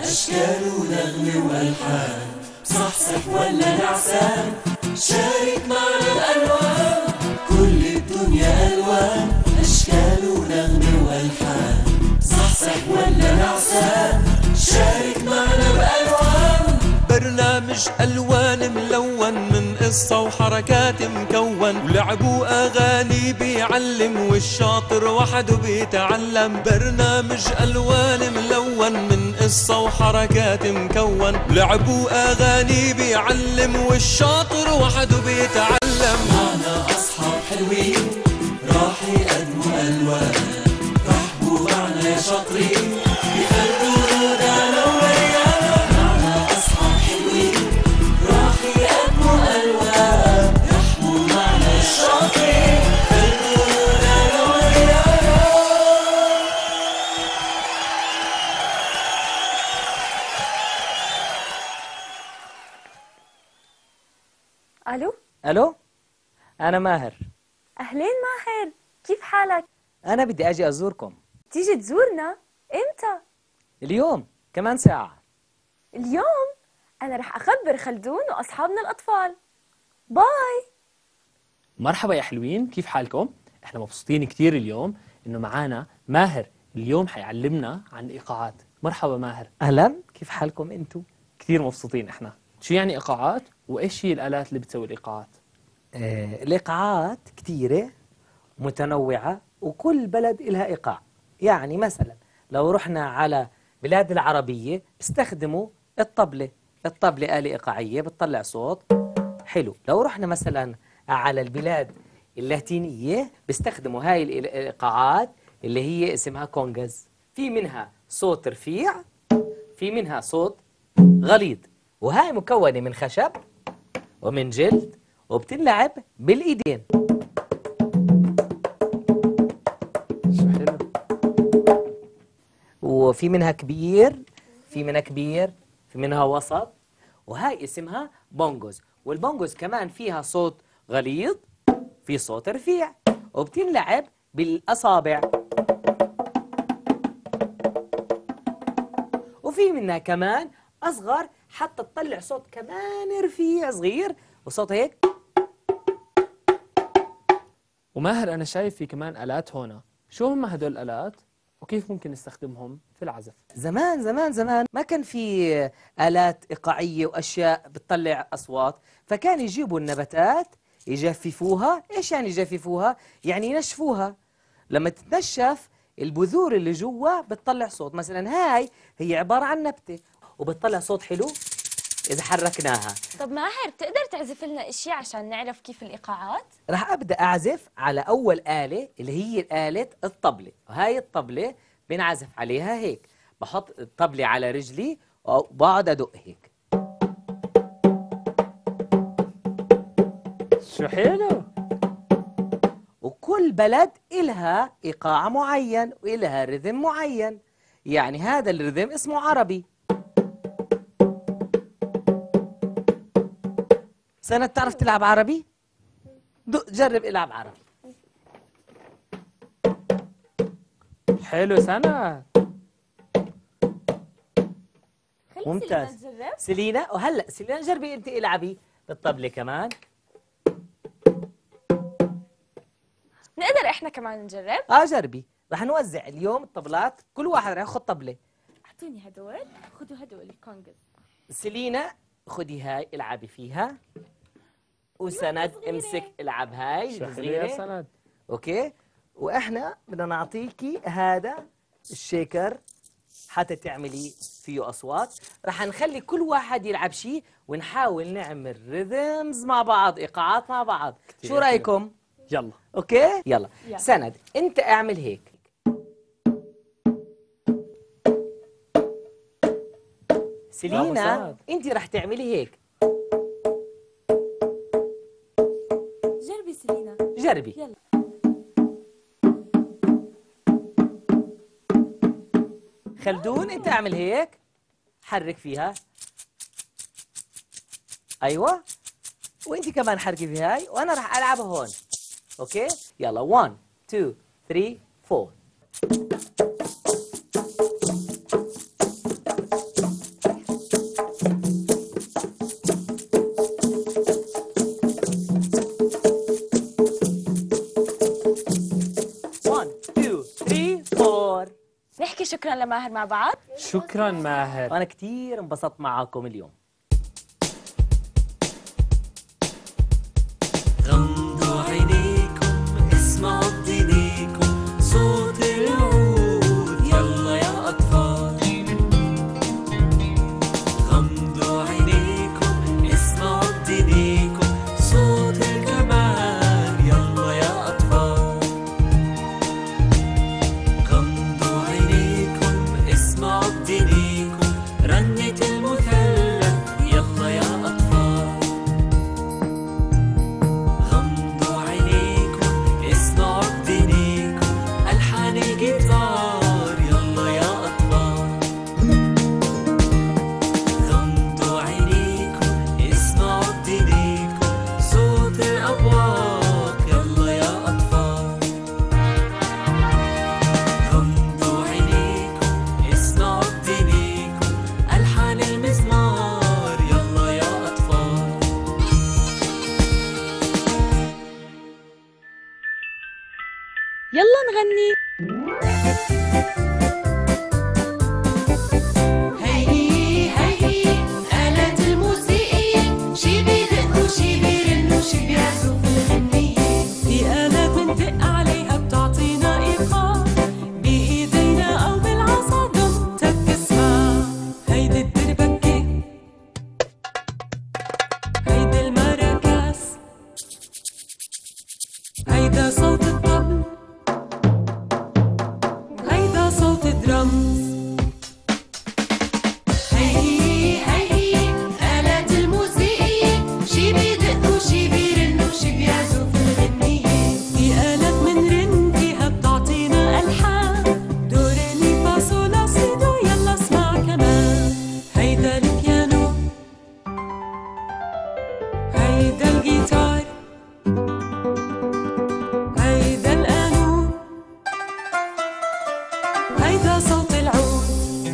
أشكال ونغمة وألحان، صحصح ولا نعسان، شارك معنا الألوان، كل الدنيا ألوان، أشكال ونغمة وألحان، صحصح ولا نعسان، شارك معنا بألوان. برنامج ألوان ملون من قصة وحركات مكون، ولعب وأغاني بيعلم والشاطر وحده بيتعلم. برنامج ألوان ملون من قصة وحركات مكون، ولعب وأغاني بيعلم والشاطر وحده بيتعلم. معنا أصحاب حلوين راح يقدموا ألوان، رحبوا معنا يا شاطرين بخلقوا دانا وريانا. معنا أصحاب حلوين راح يقدموا ألوان، رحبوا معنا يا شاطرين بخلقوا دانا وريانا. الو، الو، انا ماهر. اهلين ماهر، كيف حالك؟ انا بدي اجي ازوركم تيجي تزورنا؟ امتى؟ اليوم كمان ساعة. اليوم؟ انا رح اخبر خلدون واصحابنا الاطفال. باي. مرحبا يا حلوين، كيف حالكم؟ احنا مبسوطين كتير اليوم انه معانا ماهر. اليوم حيعلمنا عن الايقاعات. مرحبا ماهر. اهلا، كيف حالكم انتو؟ كتير مبسوطين احنا. شو يعني ايقاعات وايش هي الالات اللي بتسوي الايقاعات؟ الايقاعات كتيرة متنوعة وكل بلد إلها ايقاع. يعني مثلا لو رحنا على بلاد العربية بيستخدموا الطبلة. الطبلة آلة إيقاعية بتطلع صوت حلو. لو رحنا مثلا على البلاد اللاتينية بيستخدموا هاي الإيقاعات اللي هي اسمها كونغز. في منها صوت رفيع، في منها صوت غليظ، وهاي مكونة من خشب ومن جلد وبتنلعب بالإيدين. شو حلو. وفي منها كبير، في منها كبير، في منها وسط، وهاي اسمها بونجوز. والبونجوز كمان فيها صوت غليظ، في صوت رفيع، وبتنلعب بالأصابع. وفي منها كمان أصغر حتى تطلع صوت كمان رفيع صغير وصوت هيك. وماهر انا شايف في كمان الات هون. شو هم هدول الالات وكيف ممكن نستخدمهم في العزف؟ زمان زمان زمان ما كان في آلات إيقاعية وأشياء بتطلع أصوات، فكان يجيبوا النباتات يجففوها. إيش يعني يجففوها؟ يعني ينشفوها. لما تتنشف البذور اللي جوا بتطلع صوت. مثلا هاي هي عبارة عن نبتة وبتطلع صوت حلو إذا حركناها. طب ماهر، بتقدر تعزف لنا اشياء عشان نعرف كيف الايقاعات؟ راح أبدأ أعزف على أول آلة اللي هي آلة الطبلة. وهاي الطبلة بنعزف عليها هيك. بحط الطبلة على رجلي وبقعد أدق هيك. شو حلو. وكل بلد إلها إيقاع معين وإلها رذم معين. يعني هذا الرذم اسمه عربي. سنة تعرف تلعب عربي؟ جرب العب عربي. حلو سنة. ممتاز. نجرب. سيلينا، وهلا سيلينا جربي انت العبي بالطبلة كمان. نقدر احنا كمان نجرب؟ جربي. رح نوزع اليوم الطبلات، كل واحد رح ياخذ طبلة. اعطوني هدول، خذوا هدول الكونغز. سيلينا خدي هاي العبي فيها، وسند امسك العب هاي شو حلو يا الصغيرة. سند. اوكي، واحنا بدنا نعطيكي هذا الشيكر حتى تعملي فيه اصوات. رح نخلي كل واحد يلعب شيء ونحاول نعمل ريذمز مع بعض، ايقاعات مع بعض. شو حلو. رايكم؟ يلا. اوكي يلا. سند انت اعمل هيك. سيلينا انت رح تعملي هيك. جربي سيلينا. جربي. يلا. خلدون انت اعمل هيك، حرك فيها. ايوه، وانت كمان حركي في هاي، وانا راح العبها هون. اوكي يلا 1 2 3 4. لماهر مع بعض. شكرا ماهر. وأنا كتير انبسطت معاكم اليوم. غمضوا عينيكم اسمعوا بدينيكم صوت العود يلا يا أطفال. غمضوا عينيكم اسمعوا بدينيكم صوت الكمان يلا يا أطفال. غمضوا عينيكم اسمعوا بدينيكم رنة المثلث يلا يا أطفال. غمضوا عينيكم اسمعوا بدينيكم ألحان الجيتار يلا يا أطفال. غمضوا عينيكم اسمعوا بدينيكم صوت الأبواق يلا يا أطفال. غمضوا عينيكم اسمعوا بدينيكم ألحان المزمار يلا يا أطفال. يلا نغني. هي آلات الموسيقية شي بيدق وشي بيرن وشي بيعزف الغنية. في آلات بندق عليها بتعطينا إيقاع بإيدينا أو بالعصا دم تك اسمع. هيدي الدربكة، هيدي المراكز، هيدا صوت الطبل، هيدا صوت الدرمز. هي آلات الموسيقية شي بيدق وشي بيرن وشي بيعزف الغنية. في آلات منرن فيها بتعطينا ألحان دو ري مي فا صول لا سي دو. يلا اسمع كمان. هيدا البيانو، هيدا الجيتار، هيدا القانون، هيدا صوت العود.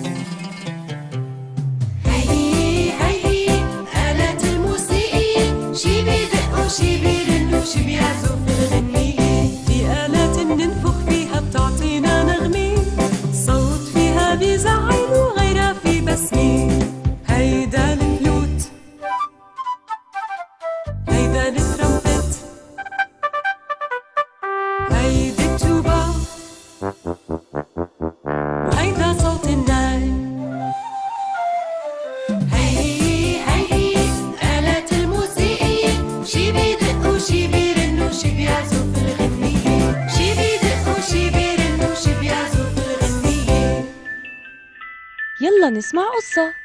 هي آلات الموسيقية شي بيدق وشي بيرن وشي بيعزف الغنية. في آلات مننفخ فيها بتعطينا نغمة صوت فيها بيزعل وغيرها في بسمة. هيدا الفلوت، هيدا الترمبت، هيدي التوبة، وهيدا صوت الناي. هي آلات الموسيقية شي بيدق وشي بيرن وشي بيعزف الغنية. شي بيدق وشي بيرن وشي بيعزف الغنية. يلا نسمع قصة.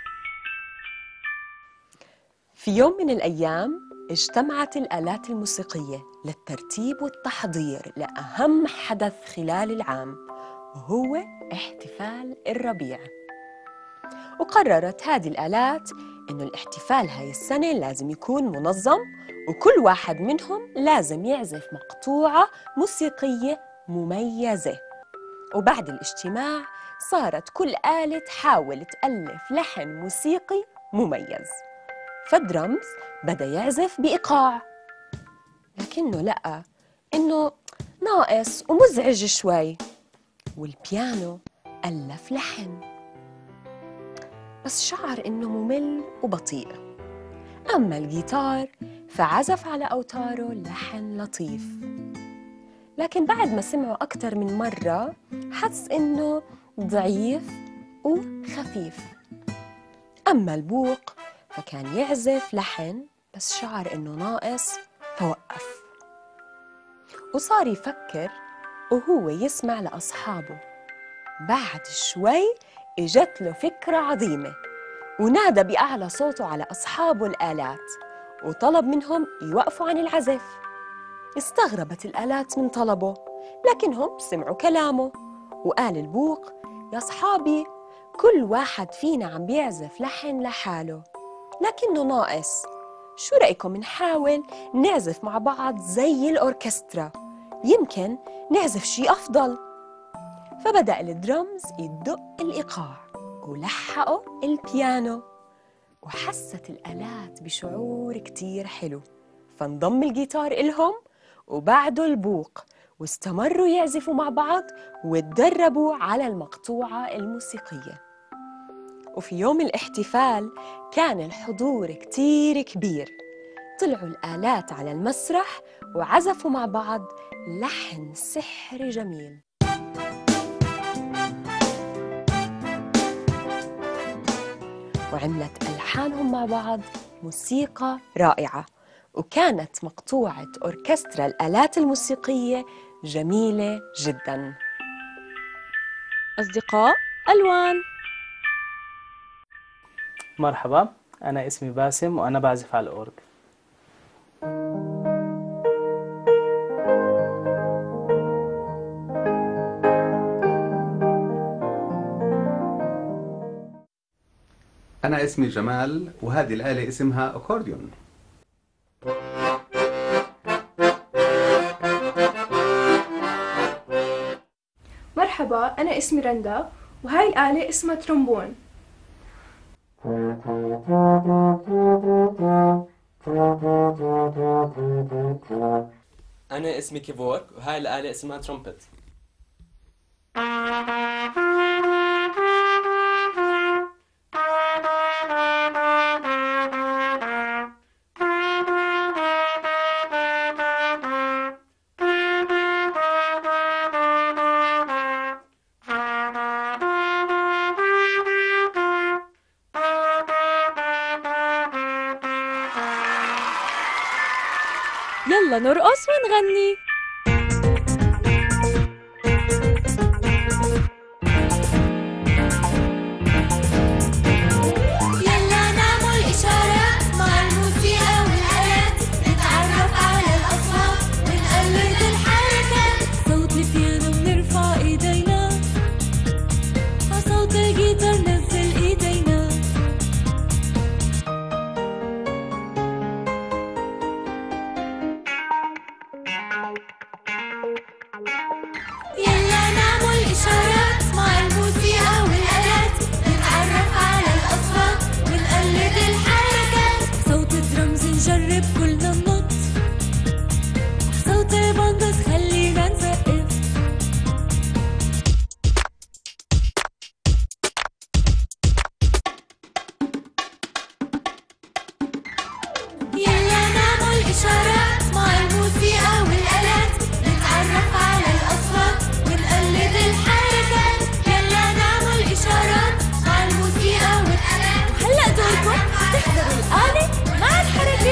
في يوم من الأيام اجتمعت الآلات الموسيقية للترتيب والتحضير لأهم حدث خلال العام، وهو احتفال الربيع. وقررت هذه الآلات إنه الاحتفال هاي السنة لازم يكون منظم، وكل واحد منهم لازم يعزف مقطوعة موسيقية مميزة. وبعد الاجتماع صارت كل آلة تحاول تألف لحن موسيقي مميز. فالدرمز بدأ يعزف بإيقاع، لكنه لقى إنه ناقص ومزعج شوي. والبيانو ألف لحن بس شعر إنه ممل وبطيء. أما الجيتار فعزف على أوتاره لحن لطيف، لكن بعد ما سمعه أكتر من مرة حس إنه ضعيف وخفيف. أما البوق فكان يعزف لحن بس شعر إنه ناقص فوقف، وصار يفكر وهو يسمع لأصحابه. بعد شوي إجت له فكرة عظيمة، ونادى بأعلى صوته على أصحابه الآلات وطلب منهم يوقفوا عن العزف. استغربت الآلات من طلبه، لكنهم سمعوا كلامه. وقال البوق: يا أصحابي، كل واحد فينا عم بيعزف لحن لحاله لكنه ناقص. شو رأيكم نحاول نعزف مع بعض زي الأوركسترا؟ يمكن نعزف شي أفضل. فبدأ الدرمز يدق الإيقاع ولحقوا البيانو، وحست الآلات بشعور كتير حلو. فانضم الجيتار إلهم وبعده البوق، واستمروا يعزفوا مع بعض وتدربوا على المقطوعة الموسيقية. وفي يوم الاحتفال كان الحضور كتير كبير، طلعوا الآلات على المسرح وعزفوا مع بعض لحن سحري جميل. وعملت ألحانهم مع بعض موسيقى رائعة، وكانت مقطوعة أوركسترا الآلات الموسيقية جميلة جداً. أصدقاء ألوان. مرحبا، أنا اسمي باسم وأنا بعزف على الأورج. أنا اسمي جمال وهذه الآلة اسمها أكورديون. مرحبا، أنا اسمي رندا وهاي الآلة اسمها ترومبون. أنا اسمي كيبورك وهاي الآلة اسمها ترومبت. يلا نرقص ونغني. يلا نعمل إشارات مع الموسيقى والآلات، نتعرف على الأصوات ونقلد الحركات. صوت البيانو بنرفع ايدينا، عصوت الجيتار نزل ايدينا. يلا نعمل إشارات مع الموسيقى والآلات، نتعرف على الأصوات ونقلد الحركات. صوت الدرمز نجرب كلنا ننط، صوت الباندا تخلينا نسقف. يلا نعمل إشارات مع الموسيقى والآلات، نتعرف على الأصوات ونقلد الحركات. يلا نعمل إشارات مع الموسيقى والآلات. وهلأ دوركم تحضروا الآلة مع الحركة.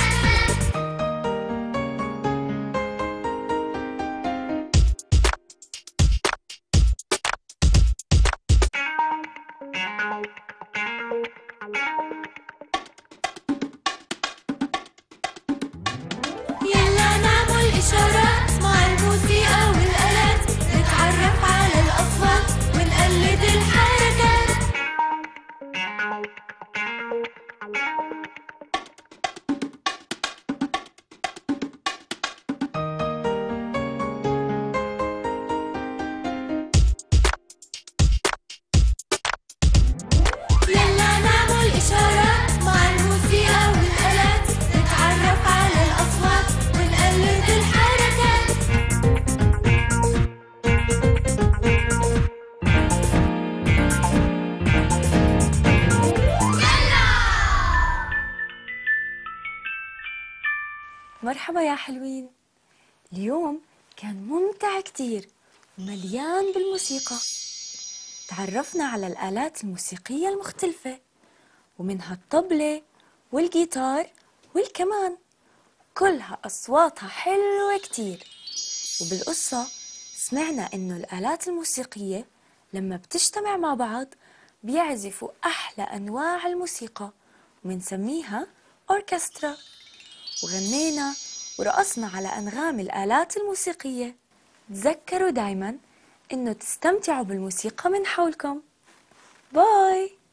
يلا نعمل إشارات مع الموسيقى والآلات، نتعرف على الأصوات ونقلد الحركات. يلا نعمل إشارات مع الموسيقى والآلات، نتعرف على الأصوات ونقلد الحركات. مرحبا يا حلوين. اليوم كان ممتع كتير ومليان بالموسيقى. تعرفنا على الآلات الموسيقية المختلفة، ومنها الطبلة والجيتار والكمان، كلها أصواتها حلوة كتير. وبالقصة سمعنا إنه الآلات الموسيقية لما بتجتمع مع بعض بيعزفوا أحلى أنواع الموسيقى، ومنسميها أوركسترا. وغنينا ورقصنا على أنغام الآلات الموسيقية. تذكروا دايماً إنه تستمتعوا بالموسيقى من حولكم. باي.